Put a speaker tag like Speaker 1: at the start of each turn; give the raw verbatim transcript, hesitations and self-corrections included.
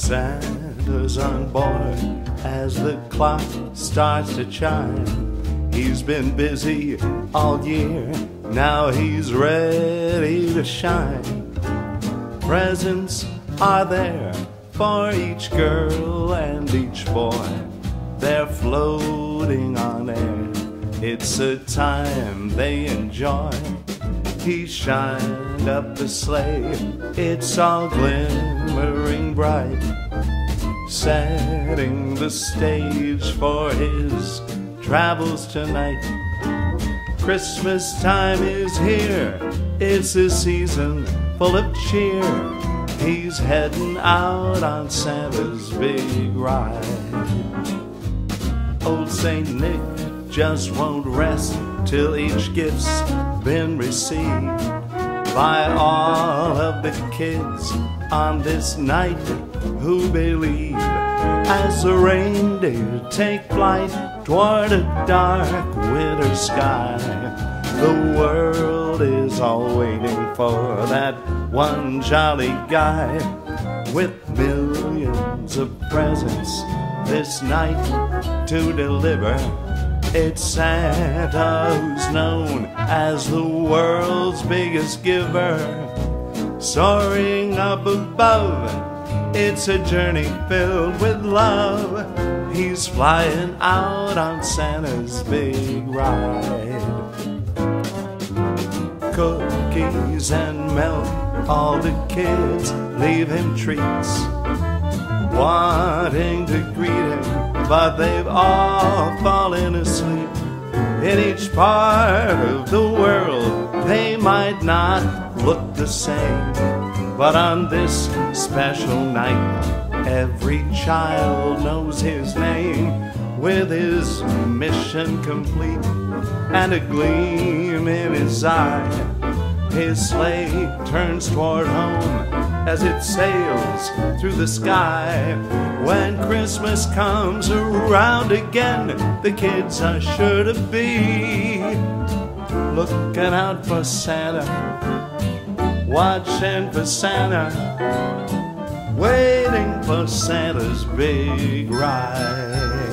Speaker 1: Santa's on board as the clock starts to chime. He's been busy all year, now he's ready to shine. Presents are there for each girl and each boy. They're floating on air, it's a time they enjoy. He shined up the sleigh, it's all glimmering bright, setting the stage for his travels tonight. Christmas time is here, it's a season full of cheer. He's heading out on Santa's big ride. Old Saint Nick just won't rest till each gift's been received by all of the kids on this night who believe. As the reindeer take flight toward a dark winter sky, the world is all waiting for that one jolly guy with millions of presents this night to deliver. It's Santa who's known as the world's biggest giver. Soaring up above, it's a journey filled with love. He's flying out on Santa's big ride. Cookies and milk, all the kids leave him treats, wanting to greet him, but they've all fallen asleep. In each part of the world they might not look the same, but on this special night every child knows his name. With his mission complete and a gleam in his eye, his sleigh turns toward home as it sails through the sky. When Christmas comes around again, the kids are sure to be looking out for Santa, watching for Santa, waiting for Santa's big ride.